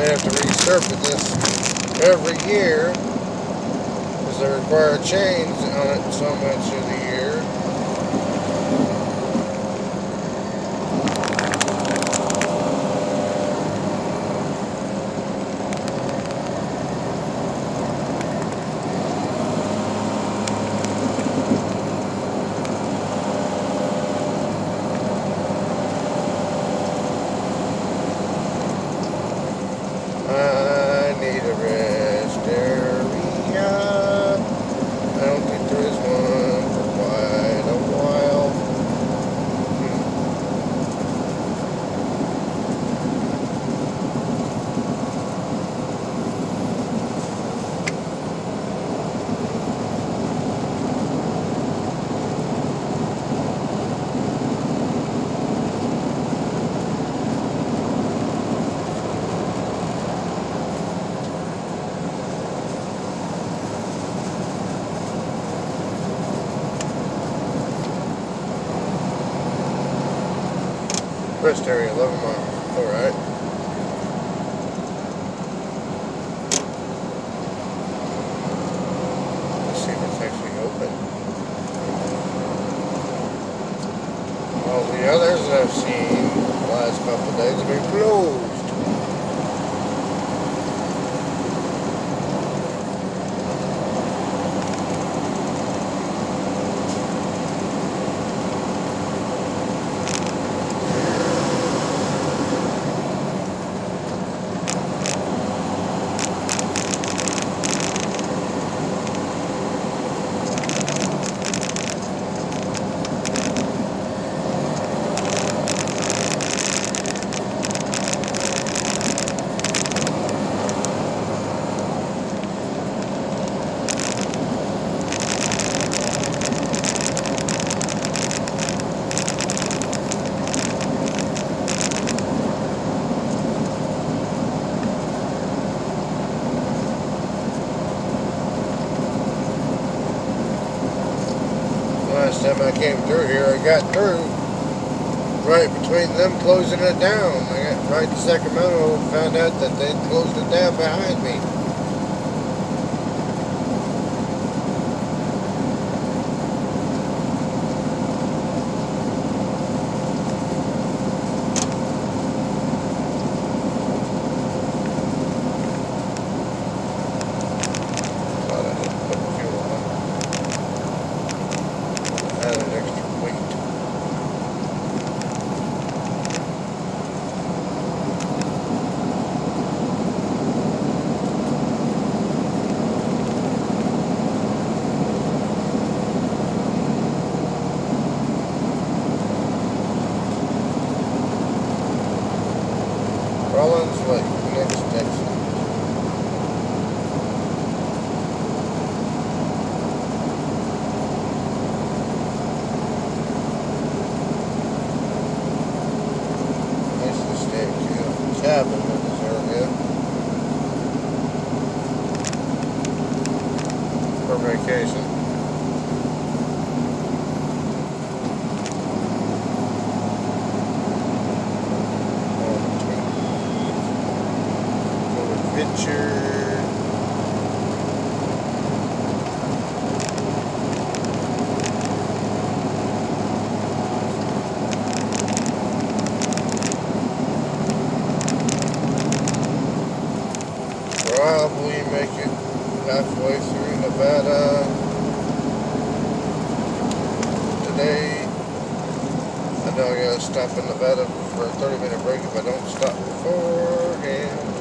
They have to resurface this every year because they require chains on it so much of the year. I need a rest area. I don't think there is one for quite a while. Rest area, 11 miles. Alright. Let's see if it's actually open. All the others I've seen the last couple of days have been closed. Last time I came through here, I got through right between them closing it down. I got right to Sacramento and found out that they'd closed it down behind me. Thought I didn't put fuel on. Added extra weight. Rollins Lake, next exit. Cabin in this area for vacation. Adventure. Probably make it halfway through Nevada today. I know I gotta stop in Nevada for a 30-minute break if I don't stop beforehand.